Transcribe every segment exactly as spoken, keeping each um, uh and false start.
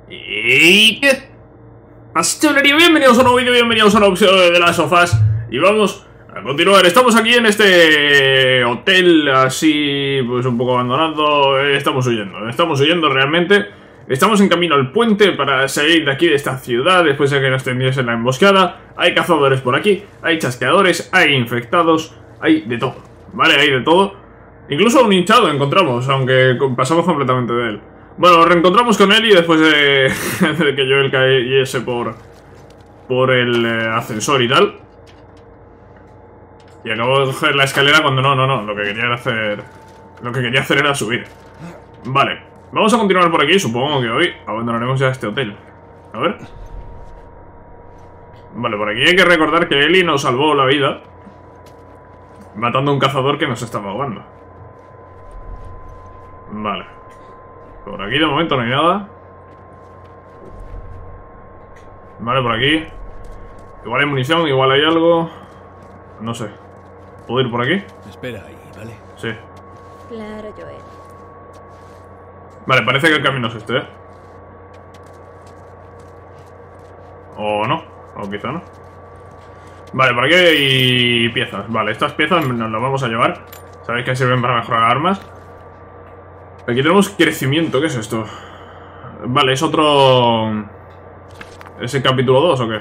Y... ¿qué pasa, chavalería? Bienvenidos a un nuevo vídeo, bienvenidos a un nuevo episodio de las sofás. Y vamos a continuar. Estamos aquí en este hotel así, pues un poco abandonado. Estamos huyendo, estamos huyendo realmente. Estamos en camino al puente para salir de aquí, de esta ciudad, después de que nos tendiesen la emboscada. Hay cazadores por aquí, hay chasqueadores, hay infectados, hay de todo, ¿vale? Hay de todo. Incluso un hinchado encontramos, aunque pasamos completamente de él. Bueno, nos reencontramos con él y después de, de que yo él cayese por, por el eh, ascensor y tal. Y acabo de coger la escalera cuando no, no, no, lo que quería hacer, lo que quería hacer era subir. Vale, vamos a continuar por aquí, supongo que hoy abandonaremos ya este hotel. A ver. Vale, por aquí hay que recordar que Ellie nos salvó la vida matando a un cazador que nos estaba ahogando. Vale. Por aquí de momento no hay nada. Vale, por aquí igual hay munición, igual hay algo. No sé. ¿Puedo ir por aquí? Espera ahí, ¿vale? Sí. Claro, Joel. Vale, parece que el camino es este, ¿eh? O no, o quizá no. Vale, por aquí hay piezas. Vale, estas piezas nos las vamos a llevar. Sabéis que sirven para mejorar armas. Aquí tenemos crecimiento, ¿qué es esto? Vale, es otro... ¿Es el capítulo dos o qué?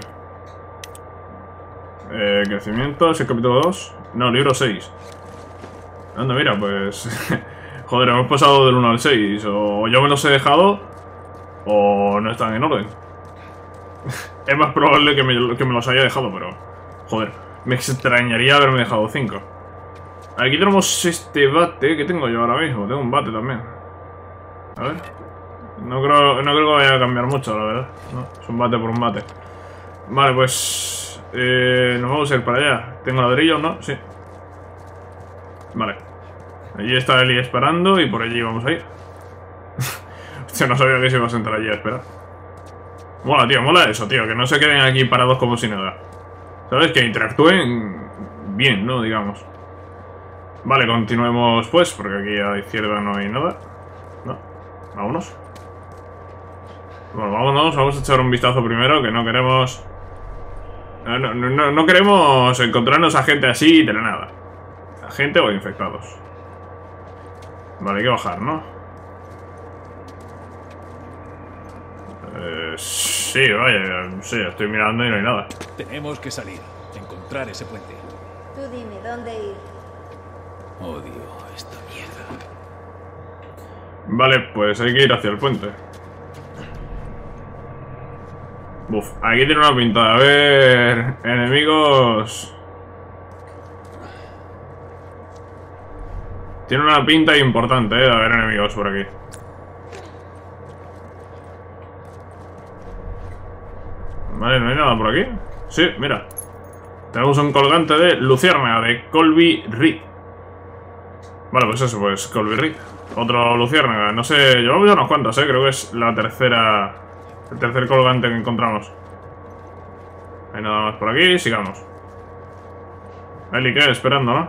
Eh, crecimiento, ¿es el capítulo dos? No, libro seis. Anda, mira, pues... Joder, hemos pasado del uno al seis. O yo me los he dejado, o no están en orden. Es más probable que me, que me los haya dejado, pero... Joder, me extrañaría haberme dejado cinco. Aquí tenemos este bate. ¿Qué tengo yo ahora mismo? Tengo un bate también. A ver. No creo, no creo que vaya a cambiar mucho, la verdad. No, es un bate por un bate. Vale, pues... Eh, nos vamos a ir para allá. ¿Tengo ladrillos, no? Sí. Vale. Allí está Ellie esperando y por allí vamos a ir. Hostia, no sabía que se iba a sentar allí a esperar. Mola, tío, mola eso, tío. Que no se queden aquí parados como si nada. ¿Sabes? Que interactúen bien, ¿no? Digamos. Vale, continuemos pues, porque aquí a la izquierda no hay nada. No, vámonos. Bueno, vámonos, vamos a echar un vistazo primero, que no queremos... No, no, no, no queremos encontrarnos a gente así de la nada. A gente o infectados. Vale, hay que bajar, ¿no? Eh, sí, vaya, sí, estoy mirando y no hay nada. Tenemos que salir, encontrar ese puente. Tú dime, ¿dónde ir? Odio esta mierda. Vale, pues hay que ir hacia el puente. Buf, aquí tiene una pinta. A ver... Enemigos... Tiene una pinta importante, eh, de haber enemigos por aquí. Vale, ¿no hay nada por aquí? Sí, mira. Tenemos un colgante de luciérnaga de Colby Reed. Vale, pues eso, pues Colby Reed. Otro luciérnaga, no sé, llevamos ya unos cuantos, eh. Creo que es la tercera... El tercer colgante que encontramos. Hay nada más por aquí, sigamos. Ellie, ¿qué? Esperando, ¿no?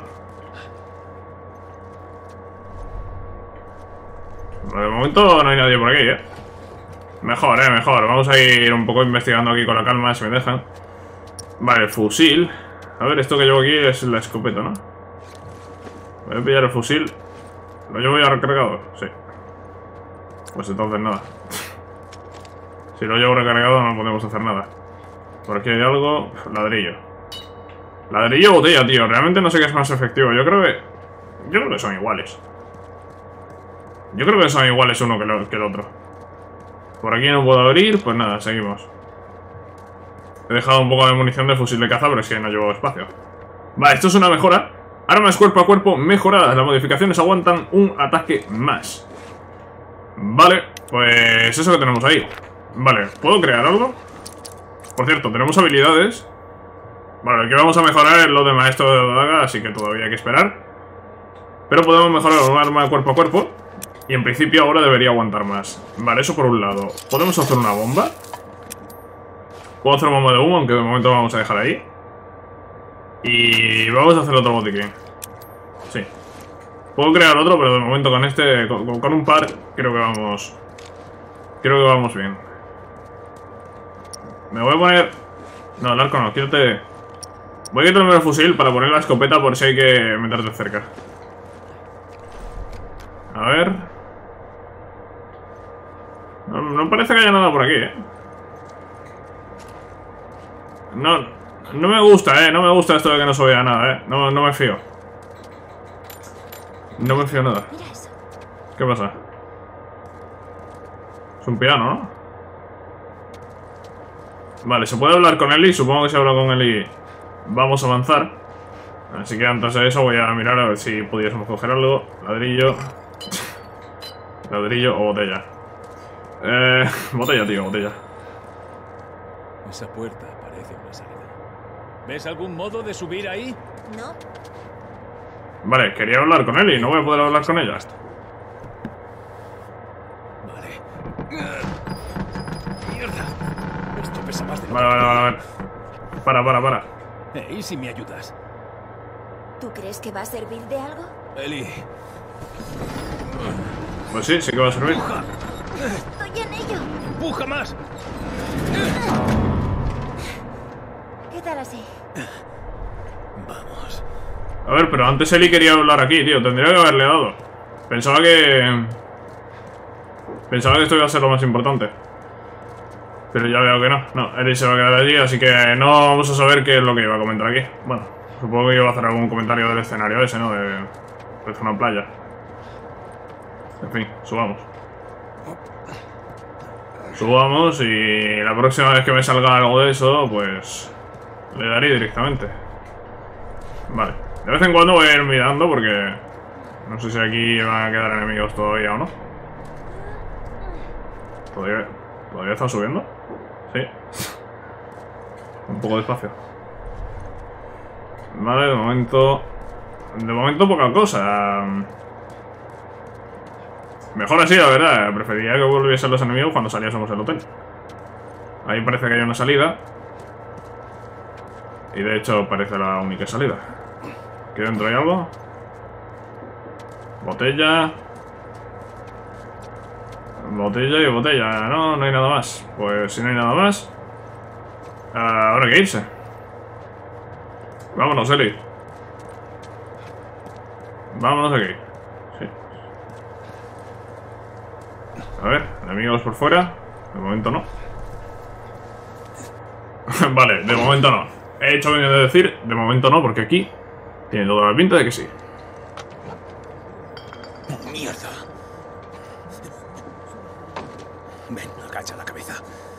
De momento no hay nadie por aquí, ¿eh? Mejor, ¿eh? Mejor. Vamos a ir un poco investigando aquí con la calma, si me dejan. Vale, el fusil. A ver, esto que llevo aquí es la escopeta, ¿no? Voy a pillar el fusil. ¿Lo llevo ya recargado? Sí. Pues entonces nada. Si lo llevo recargado no podemos hacer nada. Por aquí hay algo. Ladrillo. Ladrillo o botella, tío. Realmente no sé qué es más efectivo. Yo creo que... Yo creo que son iguales. Yo creo que son iguales uno que, lo, que el otro. Por aquí no puedo abrir. Pues nada, seguimos. He dejado un poco de munición de fusil de caza, pero es que no llevo espacio. Vale, esto es una mejora. Armas cuerpo a cuerpo mejoradas. Las modificaciones aguantan un ataque más. Vale, pues eso que tenemos ahí. Vale, ¿puedo crear algo? Por cierto, tenemos habilidades. Vale, el que vamos a mejorar es lo de maestro de daga, así que todavía hay que esperar. Pero podemos mejorar un arma cuerpo a cuerpo. Y en principio ahora debería aguantar más. Vale, eso por un lado. ¿Podemos hacer una bomba? Puedo hacer una bomba de humo, aunque de momento vamos a dejar ahí. Y vamos a hacer otro botiquín. Sí. Puedo crear otro, pero de momento con este, con, con un par, creo que vamos... Creo que vamos bien. Me voy a poner... No, el arco no, quítate... Voy a quitarme el fusil para poner la escopeta por si hay que meterte cerca. A ver... No, no parece que haya nada por aquí, eh. No, no me gusta, eh. No me gusta esto de que no se vea nada, eh. No, no me fío. No me fío nada. Mira eso. ¿Qué pasa? Es un piano, ¿no? Vale, se puede hablar con Eli. Supongo que se habla con Eli. Vamos a avanzar. Así que antes de eso voy a mirar a ver si pudiésemos coger algo. Ladrillo. Ladrillo o botella. Eh, botella, tío, botella. Esa puerta parece una salida. ¿Ves algún modo de subir ahí? No. Vale, quería hablar con Eli. No voy a poder hablar con ella. Vale. ¡Mierda! Esto pesa más de lo Vale, que vale, vale, vale. Para, para, para. Eh, ¿y si me ayudas? ¿Tú crees que va a servir de algo? Eli. Pues sí, sí que va a servir. ¡Empuja! Estoy en ello. ¡Empuja más! ¿Qué tal así? Vamos. A ver, pero antes Eli quería hablar aquí, tío. Tendría que haberle dado. Pensaba que... Pensaba que esto iba a ser lo más importante. Pero ya veo que no. No, Eli se va a quedar allí, así que no vamos a saber qué es lo que iba a comentar aquí. Bueno, supongo que iba a hacer algún comentario del escenario ese, ¿no? De... de zona playa. En fin, subamos. Subamos y la próxima vez que me salga algo de eso, pues... le daré directamente. Vale. De vez en cuando voy a ir mirando porque... no sé si aquí van a quedar enemigos todavía o no. ¿Todavía, ¿todavía están subiendo? Sí. Un poco despacio. Vale, de momento... De momento poca cosa. Mejor así, la verdad. Preferiría que volviesen los enemigos cuando saliésemos del hotel. Ahí parece que hay una salida. Y de hecho parece la única salida. Aquí dentro hay algo. Botella. Botella y botella. No, no hay nada más. Pues si no hay nada más, ahora hay que irse. Vámonos, Eli. Vámonos de aquí. Sí. A ver, enemigos por fuera. De momento no. Vale, de momento no. He hecho bien de decir, de momento no, porque aquí tiene toda la pinta de que sí. ¡Mierda! Ven, agacha la cabeza.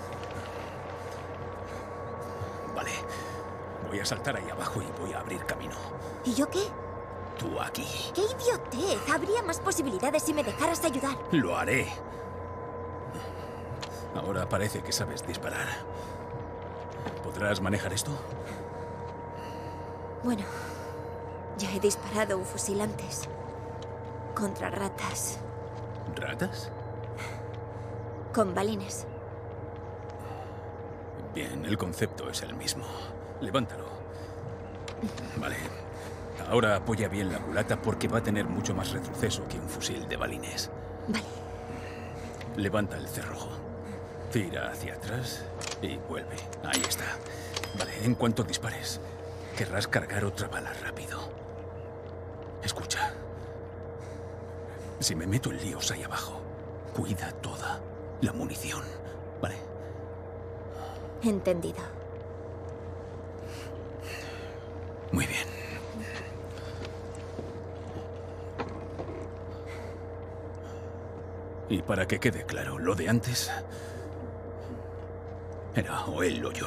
Vale. Voy a saltar ahí abajo y voy a abrir camino. ¿Y yo qué? Tú aquí. ¡Qué idiotez! Habría más posibilidades si me dejaras ayudar. Lo haré. Ahora parece que sabes disparar. ¿Podrás manejar esto? Bueno, ya he disparado un fusil antes. Contra ratas. ¿Ratas? Con balines. Bien, el concepto es el mismo. Levántalo. Vale. Ahora apoya bien la culata porque va a tener mucho más retroceso que un fusil de balines. Vale. Levanta el cerrojo. Tira hacia atrás y vuelve. Ahí está. Vale, en cuanto dispares, querrás cargar otra bala rápido. Escucha. Si me meto en líos ahí abajo, cuida toda la munición. Vale. Entendido. Muy bien. Y para que quede claro, lo de antes era o él o yo.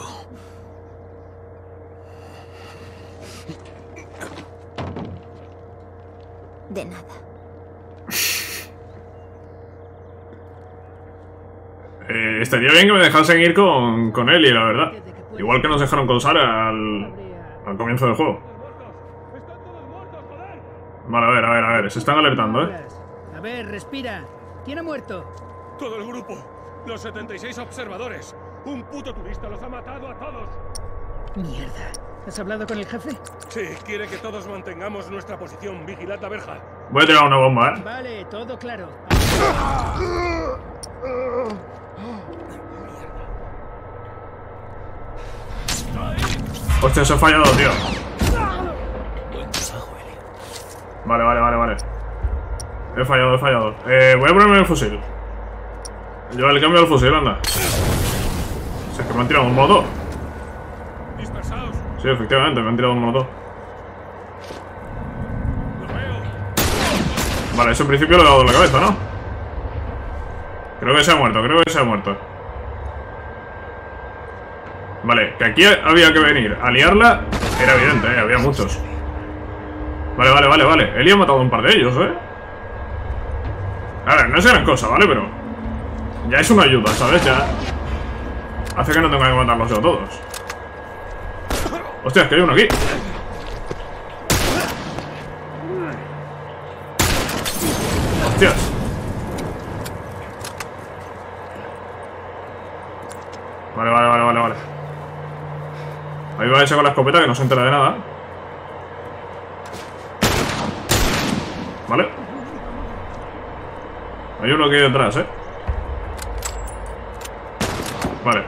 De nada. Eh, estaría bien que me dejasen ir con, con Eli, la verdad. Igual que nos dejaron con Sara al, al comienzo del juego. Vale, a ver, a ver, a ver. Se están alertando, ¿eh? A ver, respira. ¿Quién ha muerto? Todo el grupo. Los setenta y seis observadores. Un puto turista los ha matado a todos. Mierda. ¿Has hablado con el jefe? Sí, quiere que todos mantengamos nuestra posición. Vigilad la verja. Voy a tirar una bomba, ¿eh? Vale, todo claro. Hostia, se ha fallado, tío. Buen trabajo, Eli. Vale, vale, vale, vale. He fallado, he fallado. Eh, voy a ponerme el fusil. Yo le cambio al fusil, anda. O sea, que me han tirado un molotov. Dispersaos. Sí, efectivamente, me han tirado un molotov. Lo veo. Vale, eso en principio le he dado en la cabeza, ¿no? Creo que se ha muerto, creo que se ha muerto. Vale, que aquí había que venir a liarla. Era evidente, ¿eh? Había muchos. Vale, vale, vale, vale. Eli ha matado a un par de ellos, ¿eh? A ver, no es gran cosa, ¿vale? Pero ya es una ayuda, ¿sabes? Ya hace que no tenga que matarlos yo a todos. Hostia, es que hay uno aquí. Hostias. Vale, vale, vale, vale, vale. Ahí va ese con la escopeta que no se entera de nada. Vale. Hay uno aquí detrás, eh. Vale.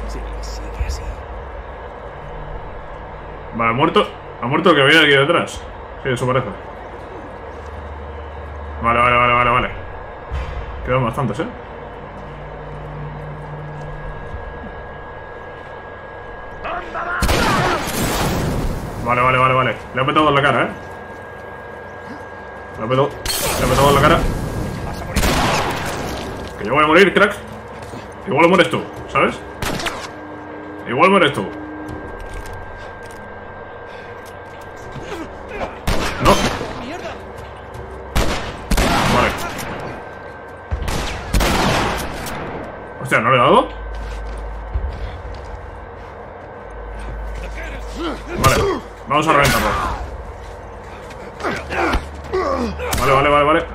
Vale, ha muerto. Ha muerto el que había aquí detrás. Sí, eso parece. Vale, vale, vale, vale, vale. Quedan bastantes, eh. Vale, vale, vale, vale. Le ha petado en la cara, eh. Le ha petado. Le ha petado en la cara. Que yo voy a morir, crack. Igual mueres tú, ¿sabes? Igual mueres tú. No. Vale. Hostia, ¿no le he dado? Vale, vamos a reventarlo. Vale, vale, vale, vale.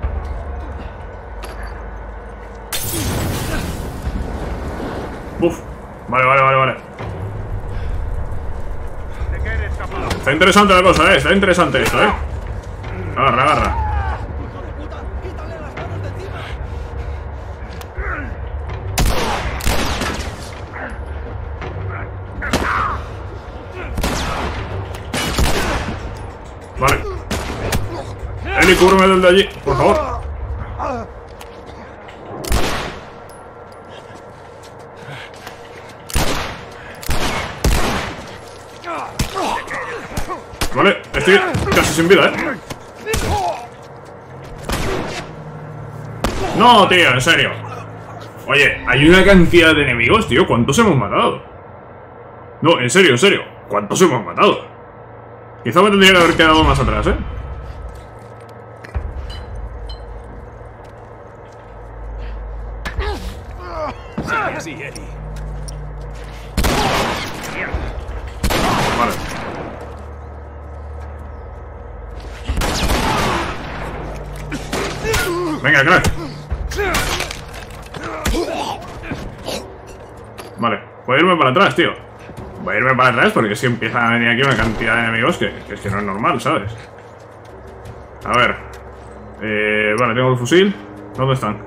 Uf, vale, vale, vale, vale. Está interesante la cosa, eh. Está interesante esto, eh. Agarra, agarra. Vale. Eli, cúbreme desde allí, por favor. Vale, estoy casi sin vida, eh. No, tío, en serio. Oye, hay una cantidad de enemigos, tío. ¿Cuántos hemos matado? No, en serio, en serio. ¿Cuántos hemos matado? Quizá me tendría que haber quedado más atrás, eh. Sí, Eli. Vale. Venga, crack. Vale, voy a irme para atrás, tío. Voy a irme para atrás porque es que empiezan a venir aquí una cantidad de enemigos que, que es que no es normal, ¿sabes? A ver. Eh, vale, tengo el fusil. ¿Dónde están?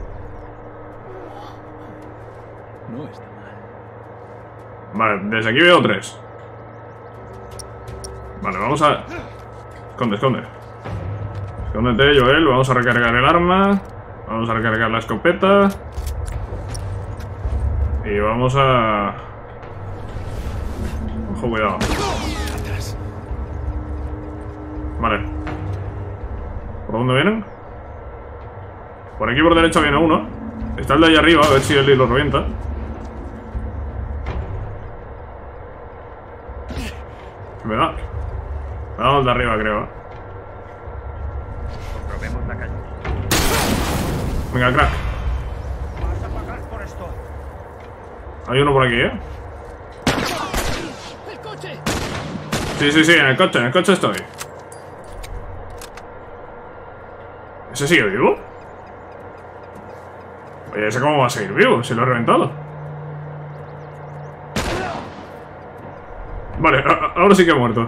No está mal. Vale, desde aquí veo tres. Vale, vamos a... Esconde, esconde. Escóndete, Joel. Vamos a recargar el arma. Vamos a recargar la escopeta. Y vamos a... Ojo, cuidado. Vale. ¿Por dónde vienen? Por aquí por derecha viene uno. Está el de ahí arriba, a ver si el lo revienta. Me da. Me ha dado el de arriba, creo. Comprobemos la calle. Venga, crack. Vas a pagar por esto. Hay uno por aquí, ¿eh? ¡El coche! Sí, sí, sí, en el coche, en el coche estoy. ¿Ese sigue vivo? Oye, ¿ese cómo va a seguir vivo? Si lo he reventado. Vale, a- a- ahora sí que ha muerto.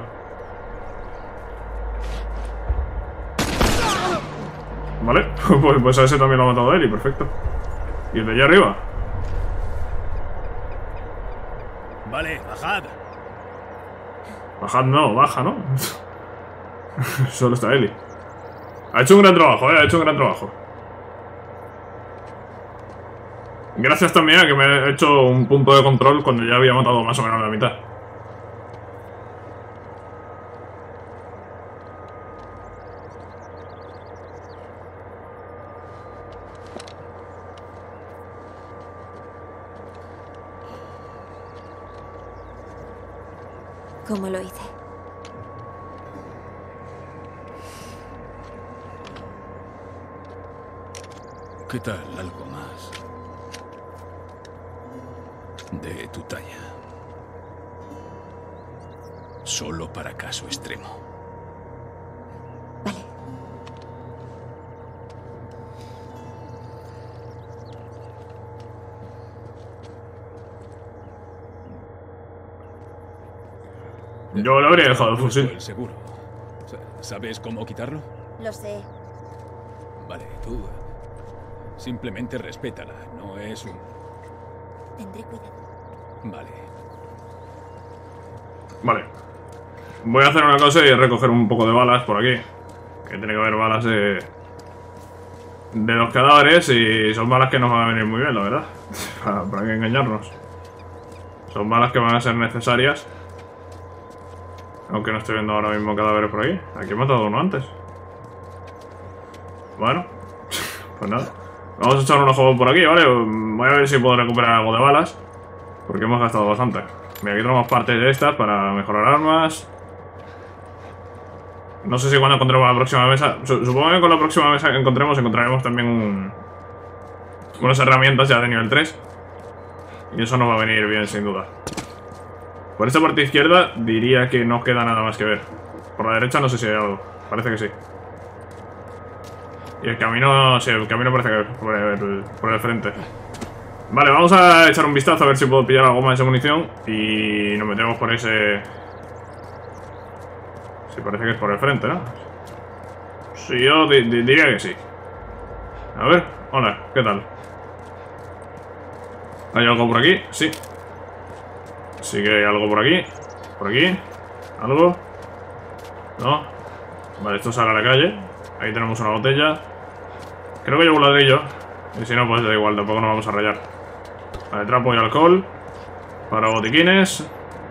Vale, pues, pues a ese también lo ha matado Eli, perfecto. ¿Y el de allá arriba? Vale, bajad. Bajad no, baja, ¿no? Solo está Eli. Ha hecho un gran trabajo, eh, ha hecho un gran trabajo. Gracias también a que me he hecho un punto de control cuando ya había matado más o menos la mitad. ¿Cómo lo hice? ¿Qué tal algo más de tu talla? Solo para caso extremo. Vale. Yo lo habría dejado el Puesto fusil. el seguro. ¿Sabes cómo quitarlo? Lo sé. Vale, tú simplemente respétala. No es un... Tendré cuidado. Vale. Vale. Voy a hacer una cosa y recoger un poco de balas por aquí. Que tiene que haber balas de... de los cadáveres y son balas que nos van a venir muy bien, la verdad. para, para que engañarnos. Son balas que van a ser necesarias. Aunque no estoy viendo ahora mismo cadáveres por aquí. Aquí he matado uno antes. Bueno. Pues nada. Vamos a echar un ojo por aquí, ¿vale? Voy a ver si puedo recuperar algo de balas. Porque hemos gastado bastante. Mira, aquí tenemos partes de estas para mejorar armas. No sé si cuando encontremos la próxima mesa... Supongo que con la próxima mesa que encontremos encontraremos también un... unas herramientas ya de nivel tres. Y eso nos va a venir bien, sin duda. Por esta parte izquierda diría que no queda nada más que ver. Por la derecha no sé si hay algo. Parece que sí. Y el camino... sí, el camino parece que es por el, por el frente. Vale, vamos a echar un vistazo a ver si puedo pillar algo más de munición. Y nos metemos por ese... sí, parece que es por el frente, ¿no? Sí, yo di di diría que sí. A ver, hola, ¿qué tal? ¿Hay algo por aquí? Sí. Sí que hay algo por aquí. Por aquí. ¿Algo? ¿No? Vale, esto sale a la calle. Ahí tenemos una botella. Creo que llevo un ladrillo. Y si no, pues da igual, tampoco nos vamos a rayar. Vale, trapo y alcohol. Para botiquines.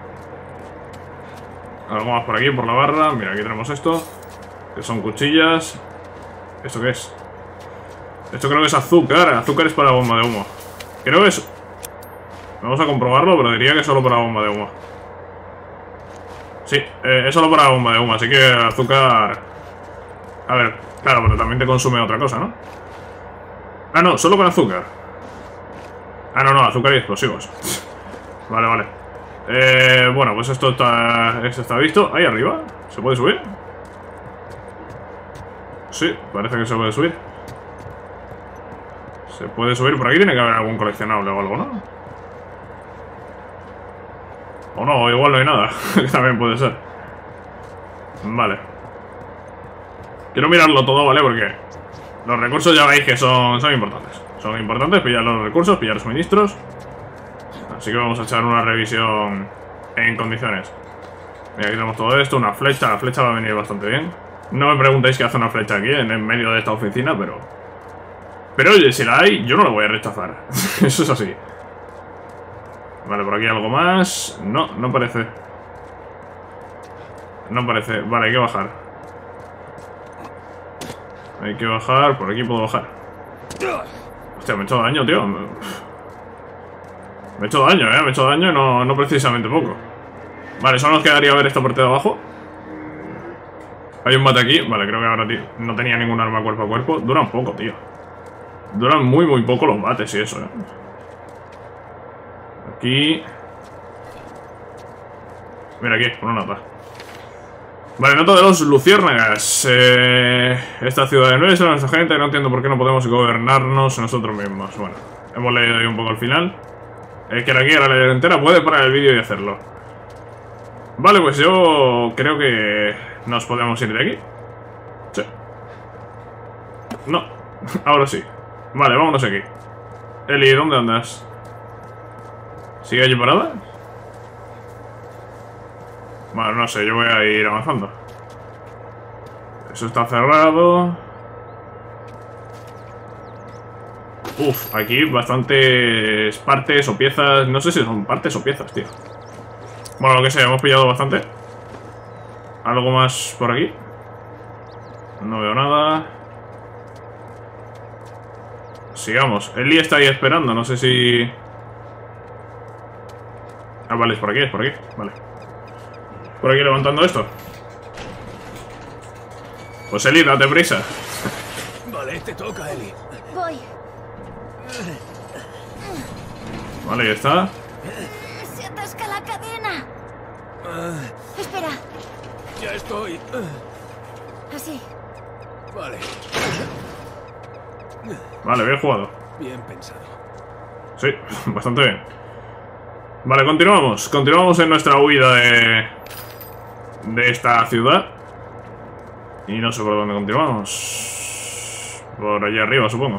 Algo más por aquí, por la barra. Mira, aquí tenemos esto. Que son cuchillas. ¿Esto qué es? Esto creo que es azúcar. Azúcar es para bomba de humo. Creo que es... vamos a comprobarlo, pero diría que es solo para bomba de humo. Sí, eh, es solo para bomba de humo, así que azúcar... a ver, claro, pero también te consume otra cosa, ¿no? Ah, no, solo con azúcar. Ah, no, no, azúcar y explosivos. Vale, vale. Eh, bueno, pues esto está, esto está visto. Ahí arriba, ¿se puede subir? Sí, parece que se puede subir. Se puede subir, por aquí tiene que haber algún coleccionable o algo, ¿no? O no, igual no hay nada. También puede ser. Vale. Quiero mirarlo todo, ¿vale? Porque los recursos ya veis que son, son importantes. Son importantes pillar los recursos, pillar suministros. Así que vamos a echar una revisión en condiciones. Mira, aquí tenemos todo esto, una flecha. La flecha va a venir bastante bien. No me preguntéis qué hace una flecha aquí, en el medio de esta oficina, pero... pero oye, si la hay, yo no la voy a rechazar. Eso es así. Vale, por aquí algo más. No, no parece. No parece. Vale, hay que bajar. Hay que bajar. Por aquí puedo bajar. Hostia, me he hecho daño, tío. Me he hecho daño, eh. Me he hecho daño y no, no precisamente poco. Vale, solo nos quedaría ver esta parte de abajo. Hay un bate aquí. Vale, creo que ahora tío, no tenía ningún arma cuerpo a cuerpo. Duran poco, tío. Duran muy, muy poco los bates y eso, eh. Aquí. Mira aquí, una nota. Vale, nota de los luciérnagas. Eh, esta ciudad de nuestra, nuestra gente, no entiendo por qué no podemos gobernarnos nosotros mismos. Bueno, hemos leído ahí un poco al final. El que la quiera leer entera puede parar el vídeo y hacerlo. Vale, pues yo creo que nos podemos ir de aquí. Sí. No, ahora sí. Vale, vámonos aquí. Eli, ¿dónde andas? ¿Sigue allí parada? Bueno, no sé, yo voy a ir avanzando. Eso está cerrado. Uf, aquí bastantes partes o piezas. No sé si son partes o piezas, tío. Bueno, lo que sea, hemos pillado bastante. Algo más por aquí. No veo nada. Sigamos. Eli está ahí esperando, no sé si... Ah, vale, es por aquí, es por aquí. Vale. Por aquí levantando esto. Pues Eli, date prisa. Vale, te toca, Eli. Voy. Vale, ya está. Se atasca la cadena. Espera. Ya estoy. Así. Vale. Vale, bien jugado. Bien pensado. Sí, bastante bien. Vale, continuamos. Continuamos en nuestra huida de... de esta ciudad. Y no sé por dónde continuamos. Por allá arriba, supongo.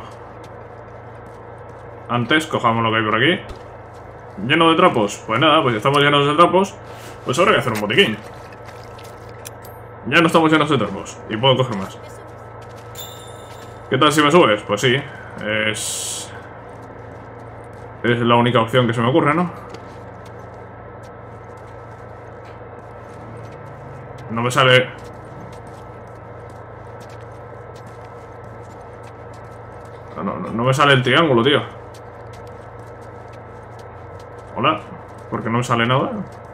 Antes, cojamos lo que hay por aquí. ¿Lleno de trapos? Pues nada, pues estamos llenos de trapos. Pues ahora hay que hacer un botiquín. Ya no estamos llenos de trapos. Y puedo coger más. ¿Qué tal si me subes? Pues sí. Es... Es la única opción que se me ocurre, ¿no? No me sale... No, no, no me sale el triángulo, tío. Hola. ¿Por qué no me sale nada?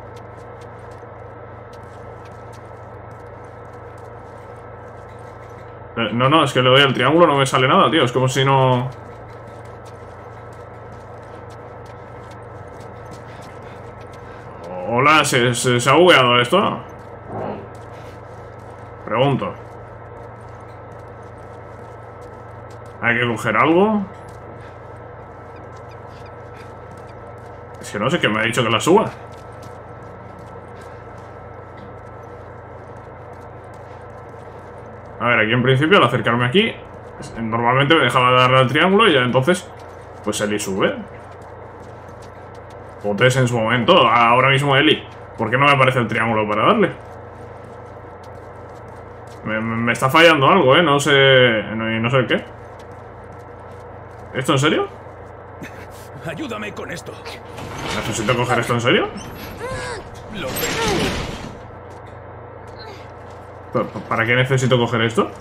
Eh, no, no, es que le doy al triángulo, no me sale nada, tío. Es como si no... Hola, ¿se, se, se ha bugueado esto? Pregunto. ¿Hay que coger algo? Es que no sé, que me ha dicho que la suba. A ver, aquí en principio al acercarme aquí, normalmente me dejaba de darle al triángulo y ya entonces, pues Eli sube. Potes en su momento, ahora mismo Eli. ¿Por qué no me aparece el triángulo para darle? Me, me está fallando algo, ¿eh? No sé... No, no sé qué. ¿Esto en serio? Ayúdame con esto. ¿Necesito coger esto en serio? Lo ¿Para, ¿Para qué necesito coger esto?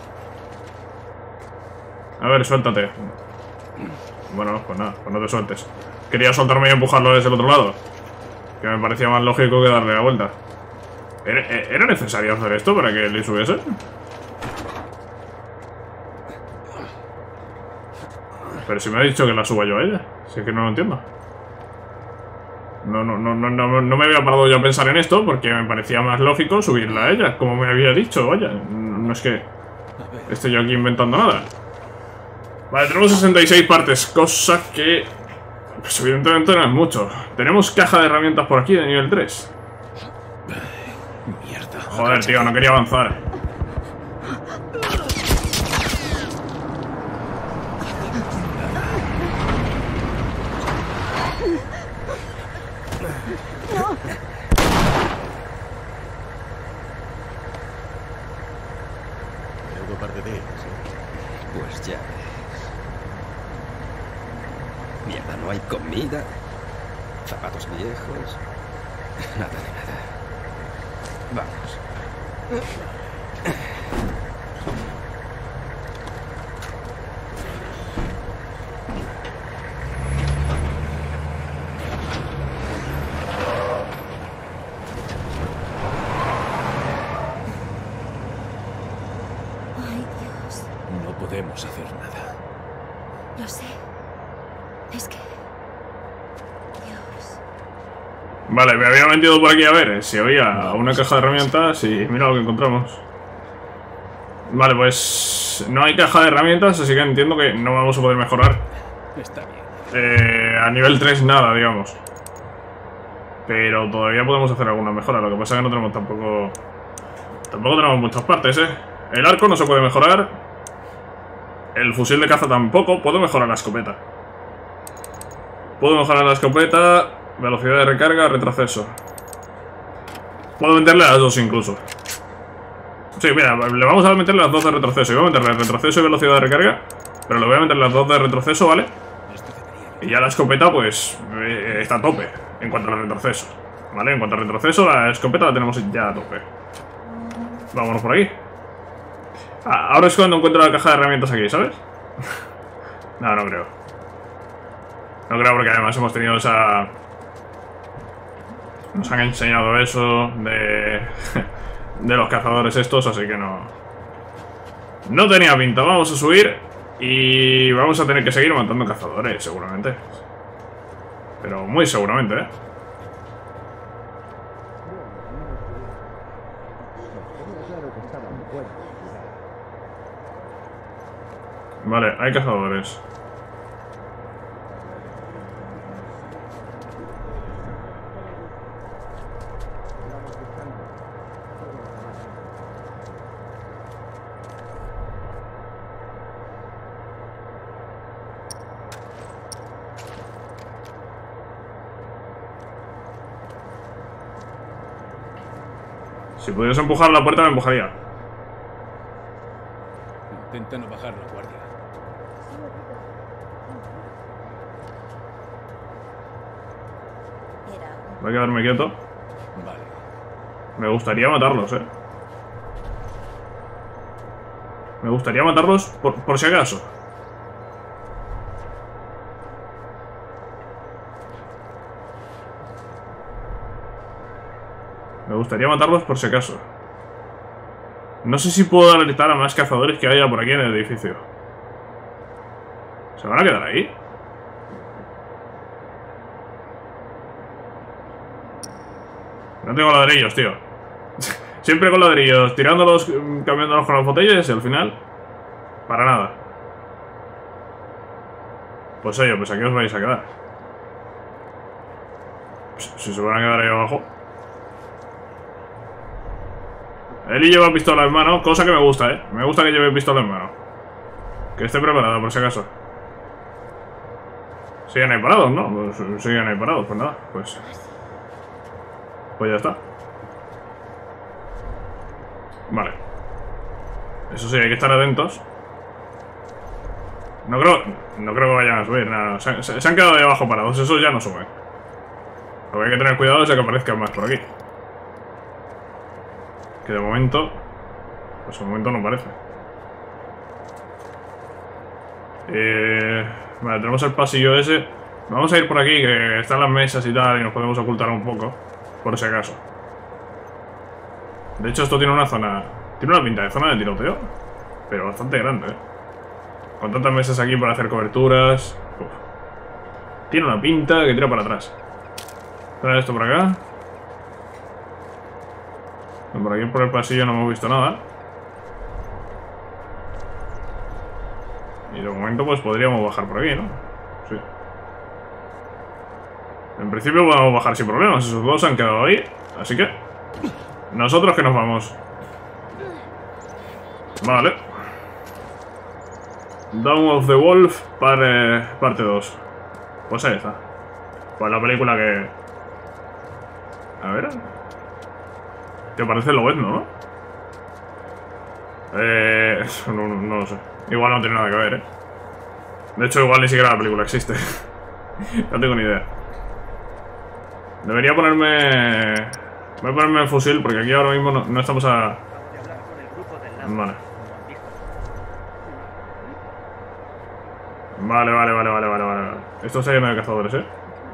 A ver, suéltate. Bueno, pues nada, pues no te sueltes. Quería soltarme y empujarlo desde el otro lado, que me parecía más lógico que darle la vuelta. ¿Era, ¿era necesario hacer esto para que le subiese? Pero si me ha dicho que la suba yo a ella. Si es que no lo entiendo. No, no, no, no, no, no me había parado yo a pensar en esto porque me parecía más lógico subirla a ella, como me había dicho, vaya. No es que esté yo aquí inventando nada. Vale, tenemos sesenta y seis partes, cosa que... Pues evidentemente no es mucho. Tenemos caja de herramientas por aquí de nivel tres. Mierda. Joder, tío, no quería avanzar. Luego parte de ellos, ¿eh? Pues ya ves. Mierda, no hay comida. Zapatos viejos. Nada de nada. Vamos. Ay, Dios. No podemos hacer nada. Lo sé. Es que... Dios. Vale, me había metido por aquí a ver si había una caja de herramientas y mira lo que encontramos. Vale, pues no hay caja de herramientas, así que entiendo que no vamos a poder mejorar. Está bien. Eh, a nivel tres nada, digamos. Pero todavía podemos hacer alguna mejora, lo que pasa es que no tenemos tampoco... Tampoco tenemos muchas partes, ¿eh? El arco no se puede mejorar. El fusil de caza tampoco. Puedo mejorar la escopeta. Puedo mejorar la escopeta. Velocidad de recarga, retroceso. Puedo meterle a las dos incluso. Sí, mira, le vamos a meterle las dos de retroceso. Y voy a meterle retroceso y velocidad de recarga. Pero le voy a meter las dos de retroceso, ¿vale? Y ya la escopeta, pues, eh, está a tope en cuanto a retroceso. ¿Vale? En cuanto a retroceso, la escopeta la tenemos ya a tope. Vámonos por aquí. Ah, ahora es cuando encuentro la caja de herramientas aquí, ¿sabes? No, no creo. No creo porque además hemos tenido esa... Nos han enseñado eso de... de los cazadores estos, así que no... No tenía pinta. Vamos a subir y vamos a tener que seguir matando cazadores, seguramente. Pero muy seguramente, ¿eh? Vale, hay cazadores. Si pudieras empujar la puerta, me empujaría. Intenta no bajar la guardia. Voy a quedarme quieto. Vale. Me gustaría matarlos, eh. Me gustaría matarlos por, por si acaso. Me gustaría matarlos por si acaso. No sé si puedo alertar a más cazadores que haya por aquí en el edificio. ¿Se van a quedar ahí? No tengo ladrillos, tío. Siempre con ladrillos, tirándolos, cambiándolos con las botellas y al final... Para nada. Pues oye, pues aquí os vais a quedar. Si se van a quedar ahí abajo. Eli lleva pistola en mano, cosa que me gusta, eh. Me gusta que lleve pistola en mano. Que esté preparada, por si acaso. Siguen ahí parados, ¿no? Pues siguen ahí parados, pues nada, pues... Pues ya está. Vale. Eso sí, hay que estar atentos. No creo... No creo que vayan a subir, nada. Se, se, se han quedado ahí abajo parados, esos ya no suben. Lo que hay que tener cuidado es de que aparezcan más por aquí. Que de momento... Pues de momento no parece. Eh, vale, tenemos el pasillo ese. Vamos a ir por aquí, que están las mesas y tal, y nos podemos ocultar un poco, por si acaso. De hecho, esto tiene una zona... Tiene una pinta de zona de tiroteo, pero bastante grande, ¿eh? Con tantas mesas aquí para hacer coberturas... Uf. Tiene una pinta que tira para atrás. Trae esto por acá. Por aquí por el pasillo no hemos visto nada. Y de momento pues podríamos bajar por aquí, ¿no? Sí. En principio podemos bajar sin problemas. Esos dos se han quedado ahí. Así que... Nosotros que nos vamos. Vale. Dawn of the Wolf, parte, parte dos. Pues ahí está. Pues la película que... A ver... Que parece Lobezno, ¿no? Eh... No, no, no lo sé. Igual no tiene nada que ver, ¿eh? De hecho, igual ni siquiera la película existe. No tengo ni idea. Debería ponerme... Voy a ponerme el fusil porque aquí ahora mismo no, no estamos a... Vale. Vale, vale, vale, vale, vale, vale. Esto está lleno de cazadores, ¿eh?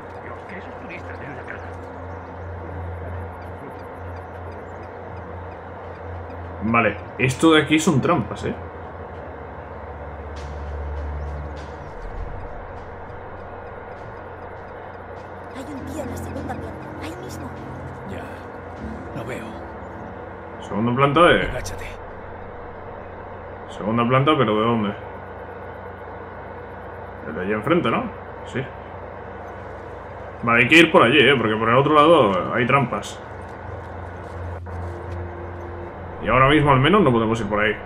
Vale, esto de aquí son trampas, ¿eh? Hay un tío en la segunda planta, ahí mismo. Ya, lo veo. Segunda planta de... Agáchate. Segunda planta, pero ¿de dónde? De allí enfrente, ¿no? Sí. Vale, hay que ir por allí, ¿eh? Porque por el otro lado hay trampas. Y ahora mismo al menos no podemos ir por ahí.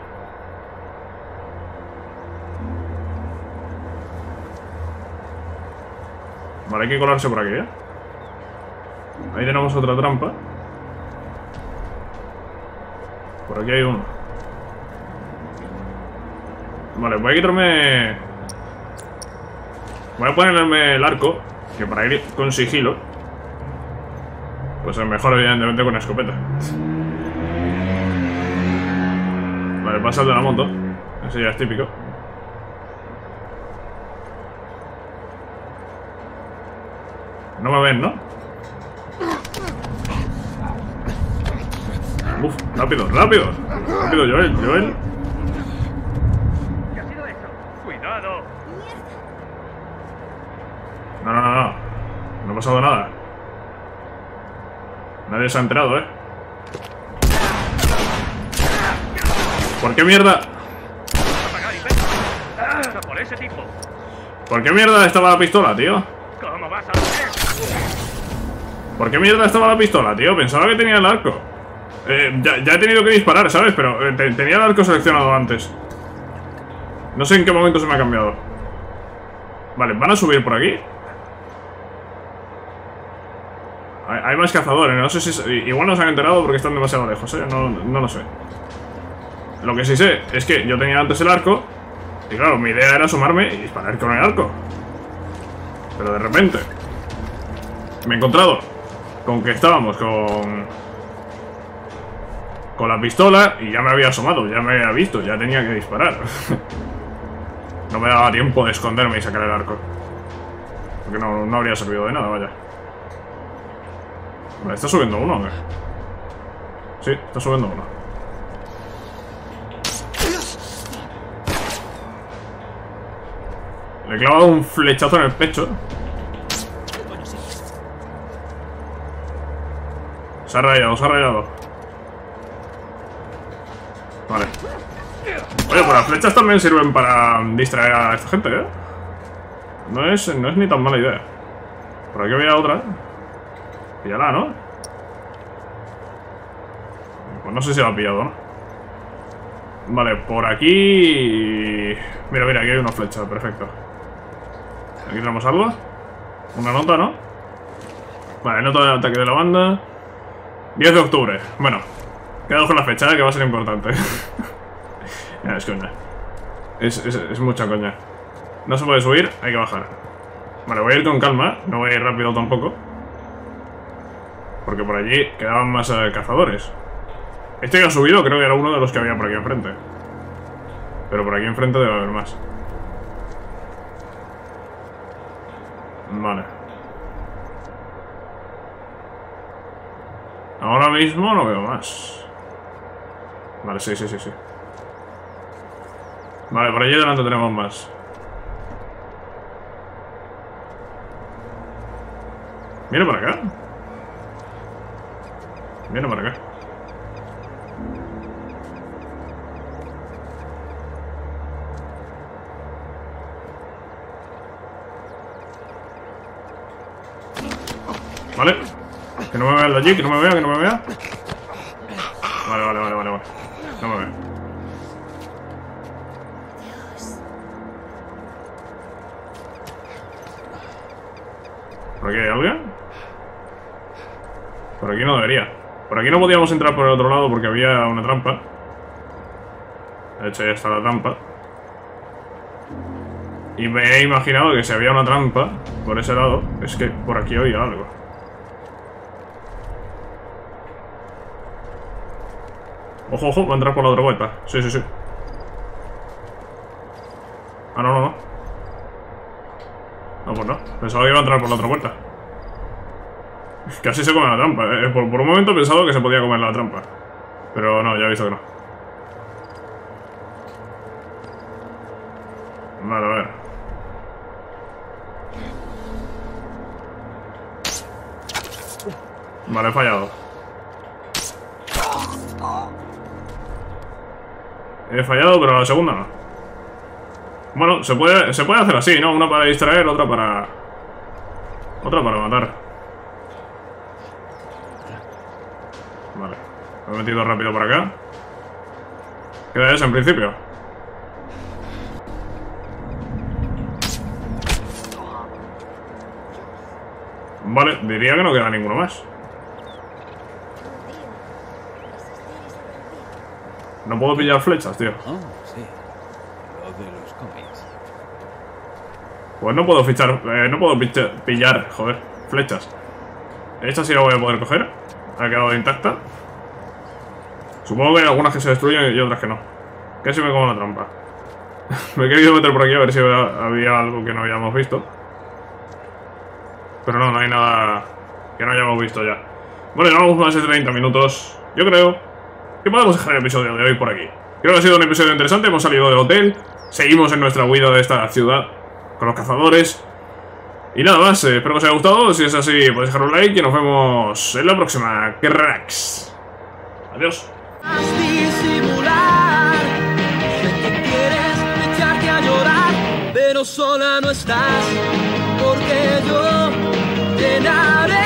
Vale, hay que colarse por aquí, ¿eh? Ahí tenemos otra trampa. Por aquí hay uno. Vale, voy a quitarme... Voy a ponerme el arco, que para ir con sigilo pues es mejor evidentemente con escopeta. Vale, pasa el de la moto. Ese ya es típico. No me ven, ¿no? Uf, rápido, rápido. Rápido, Joel, Joel. ¿Qué ha sido eso? ¡Cuidado! No, no, no, no. No ha pasado nada. Nadie se ha enterado, ¿eh? ¿Por qué mierda? ¡Apagar y vete! ¡Por ese tipo! ¿Por qué mierda estaba la pistola, tío? ¿Cómo vas a hacer? ¿Por qué mierda estaba la pistola, tío? Pensaba que tenía el arco. Eh, ya, ya he tenido que disparar, ¿sabes? Pero eh, te, tenía el arco seleccionado antes. No sé en qué momento se me ha cambiado. Vale, ¿van a subir por aquí? Hay, hay más cazadores, no sé si... Igual no se han enterado porque están demasiado lejos, ¿eh? No, no lo sé. Lo que sí sé es que yo tenía antes el arco. Y claro, mi idea era asomarme y disparar con el arco. Pero de repente me he encontrado con que estábamos con... Con la pistola y ya me había asomado, ya me había visto, ya tenía que disparar. No me daba tiempo de esconderme y sacar el arco. Porque no, no habría servido de nada, vaya. Vale, ¿está subiendo uno o qué? Sí, está subiendo uno. Le he clavado un flechazo en el pecho. Se ha rayado, se ha rayado. Vale. Oye, pues las flechas también sirven para distraer a esta gente, ¿eh? No es, no es ni tan mala idea. Por aquí había otra. Píllala, ¿no? Pues no sé si la ha pillado, ¿no? Vale, por aquí... Mira, mira, aquí hay una flecha, perfecto. Aquí tenemos algo. Una nota, ¿no? Vale, nota de ataque de la banda. diez de octubre. Bueno, quedaos con la fecha, ¿eh? Que va a ser importante. Ya, es coña. Es, es, es mucha coña. No se puede subir, hay que bajar. Vale, voy a ir con calma. No voy a ir rápido tampoco. Porque por allí quedaban más eh, cazadores. Este que ha subido creo que era uno de los que había por aquí enfrente. Pero por aquí enfrente debe haber más. Vale. Ahora mismo no veo más. Vale, sí, sí, sí, sí. Vale, por allí delante tenemos más. Viene para acá. Viene para acá. Vale. Que no me vea el de allí, que no me vea, que no me vea. Vale, vale, vale, vale, vale. No me vea. ¿Por aquí hay alguien? Por aquí no debería. Por aquí no podíamos entrar por el otro lado porque había una trampa. De hecho, ya está la trampa. Y me he imaginado que si había una trampa por ese lado, es que por aquí había algo. Ojo, ojo, va a entrar por la otra vuelta. Sí, sí, sí. Ah, no, no, no. No, pues no. Pensaba que iba a entrar por la otra puerta. Casi se come la trampa. Eh, por, por un momento he pensado que se podía comer la trampa. Pero no, ya he visto que no. Vale, a ver. Vale, he fallado. He fallado, pero la segunda no. Bueno, se puede, se puede hacer así, ¿no? Una para distraer, otra para... Otra para matar. Vale. Me he metido rápido por acá. Queda esa en principio. Vale, diría que no queda ninguno más. No puedo pillar flechas, tío. Oh, sí. Lo de los cómics. Pues no puedo fichar, eh, no puedo pichar, pillar, joder, flechas. Esta sí la voy a poder coger. Ha quedado intacta. Supongo que hay algunas que se destruyen y otras que no. Casi me como la trampa. Me he querido meter por aquí a ver si había algo que no habíamos visto. Pero no, no hay nada que no hayamos visto ya. Bueno, llevamos más de treinta minutos. Yo creo que podemos dejar el episodio de hoy por aquí. Creo que ha sido un episodio interesante. Hemos salido del hotel. Seguimos en nuestra huida de esta ciudad con los cazadores. Y nada más, eh, espero que os haya gustado. Si es así, podéis dejar un like y nos vemos en la próxima. Cracks. Adiós. Disimular, sé que quieres echarte a llorar, pero sola no estás, porque yo llenaré